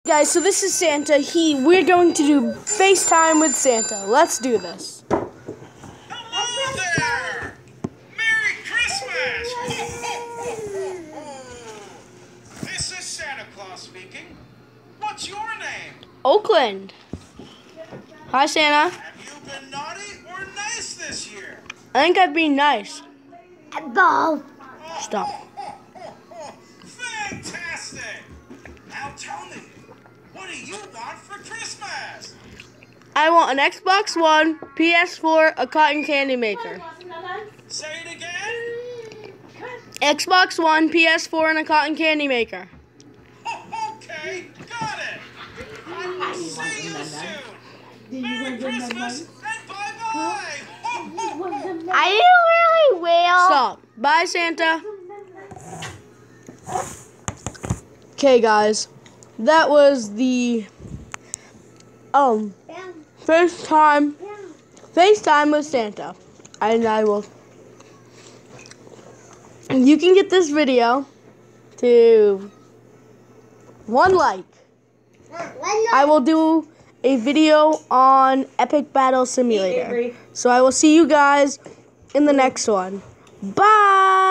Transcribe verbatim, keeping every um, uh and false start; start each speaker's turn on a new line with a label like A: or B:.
A: Guys, so this is Santa. He, we're going to do FaceTime with Santa. Let's do this.
B: Hello there! Merry Christmas! This is Santa Claus speaking. What's your name?
A: Oakland. Hi, Santa.
B: Have you been naughty or nice this year?
A: I think I'd be nice.
C: Both.
A: Stop.
B: Fantastic! Now tell me, what do you want for Christmas?
A: I want an Xbox One, P S four, a cotton candy maker.
B: Say it again?
A: Xbox One, P S four, and a cotton candy maker.
B: Oh, okay, got it! I will see you soon! Merry Christmas and bye-bye!
C: Are you really real?
A: Stop. Bye, Santa. Okay, guys. That was the um FaceTime FaceTime with Santa. And I will you can get this video to one like. I will do a video on Epic Battle Simulator. So I will see you guys in the next one. Bye!